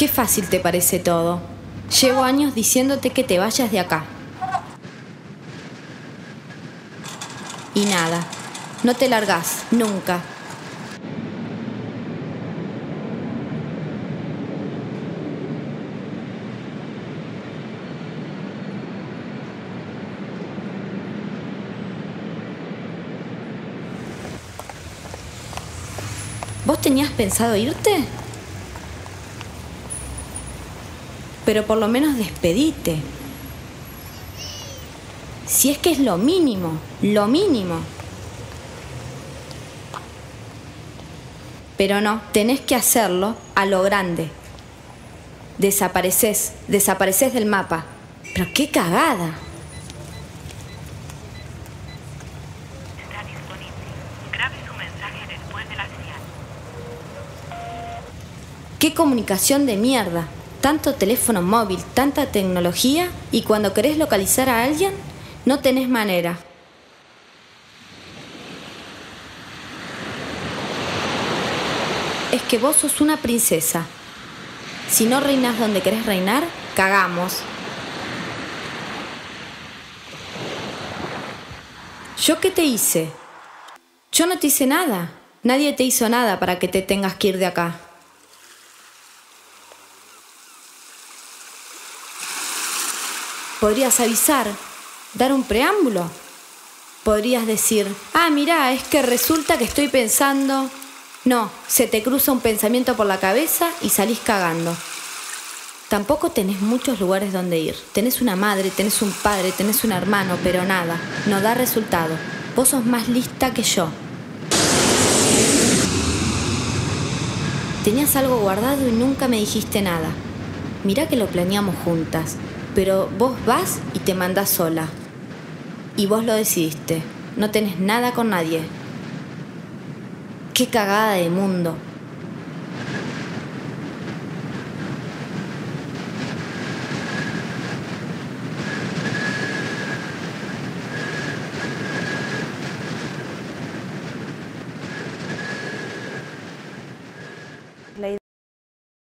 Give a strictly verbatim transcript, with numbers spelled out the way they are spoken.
Qué fácil te parece todo. Llevo años diciéndote que te vayas de acá. Y nada, no te largás, nunca. ¿Vos tenías pensado irte? Pero por lo menos despedite. Si es que es lo mínimo, lo mínimo. Pero no, tenés que hacerlo a lo grande. Desapareces, desapareces del mapa. Pero qué cagada. Está disponible. Grabe su mensaje después de la señal. Qué comunicación de mierda. Tanto teléfono móvil, tanta tecnología, y cuando querés localizar a alguien, no tenés manera. Es que vos sos una princesa. Si no reinás donde querés reinar, cagamos. ¿Yo qué te hice? Yo no te hice nada. Nadie te hizo nada para que te tengas que ir de acá. Podrías avisar, dar un preámbulo. Podrías decir, ah, mirá, es que resulta que estoy pensando... No, se te cruza un pensamiento por la cabeza y salís cagando. Tampoco tenés muchos lugares donde ir. Tenés una madre, tenés un padre, tenés un hermano, pero nada, no da resultado. Vos sos más lista que yo. Tenías algo guardado y nunca me dijiste nada. Mirá que lo planeamos juntas. Pero vos vas y te mandás sola. Y vos lo decidiste. No tenés nada con nadie. Qué cagada de mundo.